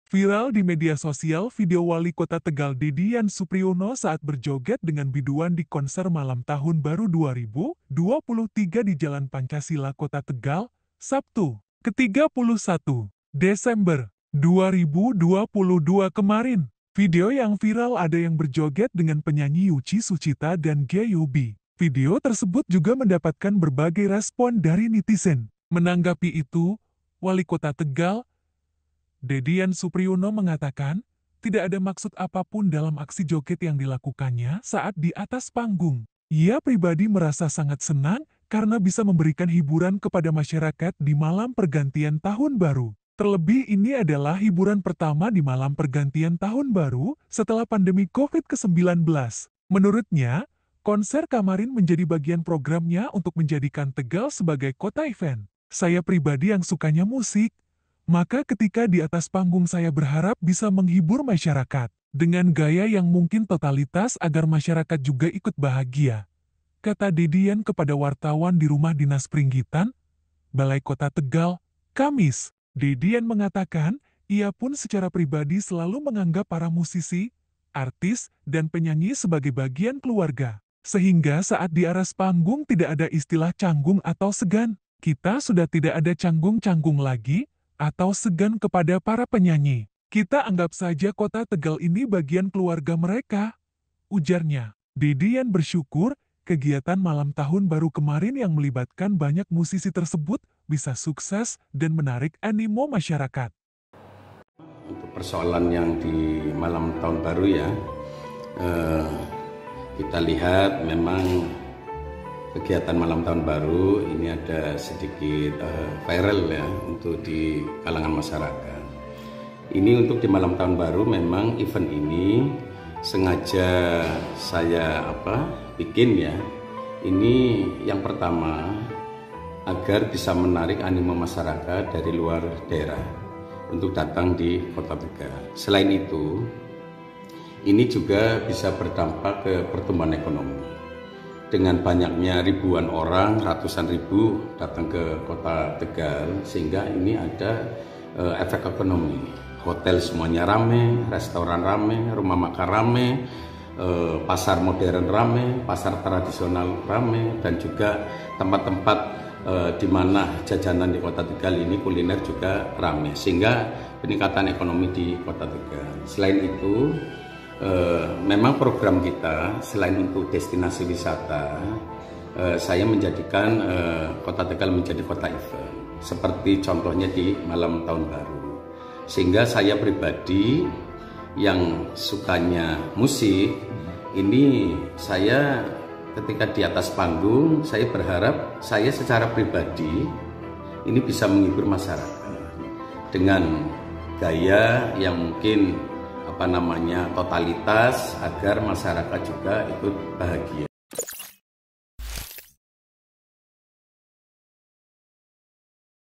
Viral di media sosial video Wali Kota Tegal Dedian Supriyono saat berjoget dengan biduan di konser malam Tahun Baru 2023 di Jalan Pancasila Kota Tegal, Sabtu, ke-31 Desember 2022 kemarin. Video yang viral ada yang berjoget dengan penyanyi Yuci Sucita dan Gyubi. Video tersebut juga mendapatkan berbagai respon dari netizen. Menanggapi itu, Wali Kota Tegal Dedian Supriyono mengatakan, tidak ada maksud apapun dalam aksi joget yang dilakukannya saat di atas panggung. Ia pribadi merasa sangat senang karena bisa memberikan hiburan kepada masyarakat di malam pergantian tahun baru. Terlebih ini adalah hiburan pertama di malam pergantian tahun baru setelah pandemi COVID-19. Menurutnya, konser kemarin menjadi bagian programnya untuk menjadikan Tegal sebagai kota event. Saya pribadi yang sukanya musik, maka ketika di atas panggung saya berharap bisa menghibur masyarakat dengan gaya yang mungkin totalitas agar masyarakat juga ikut bahagia. Kata Dedian kepada wartawan di Rumah Dinas Pringgitan, Balai Kota Tegal, Kamis. Dedian mengatakan, ia pun secara pribadi selalu menganggap para musisi, artis, dan penyanyi sebagai bagian keluarga. Sehingga saat di atas panggung tidak ada istilah canggung atau segan. Kita sudah tidak ada canggung-canggung lagi, atau segan kepada para penyanyi. Kita anggap saja kota Tegal ini bagian keluarga mereka, ujarnya. Dedian bersyukur kegiatan malam tahun baru kemarin yang melibatkan banyak musisi tersebut bisa sukses dan menarik animo masyarakat. Untuk persoalan yang di malam tahun baru ya, kita lihat memang kegiatan malam tahun baru ini ada sedikit viral ya untuk di kalangan masyarakat. Ini untuk di malam tahun baru memang event ini sengaja saya bikin ya. Ini yang pertama agar bisa menarik animo masyarakat dari luar daerah untuk datang di Kota Tegal. Selain itu, ini juga bisa berdampak ke pertumbuhan ekonomi. Dengan banyaknya ribuan orang, ratusan ribu datang ke Kota Tegal, sehingga ini ada efek ekonomi. Hotel semuanya rame, restoran rame, rumah makan rame, pasar modern rame, pasar tradisional rame, dan juga tempat-tempat di mana jajanan di Kota Tegal ini kuliner juga rame, sehingga peningkatan ekonomi di Kota Tegal. Selain itu, memang program kita selain untuk destinasi wisata, saya menjadikan Kota Tegal menjadi kota event, seperti contohnya di malam tahun baru. Sehingga saya pribadi yang sukanya musik, ini saya ketika di atas panggung, saya berharap saya secara pribadi ini bisa menghibur masyarakat dengan gaya yang mungkin totalitas agar masyarakat juga ikut bahagia.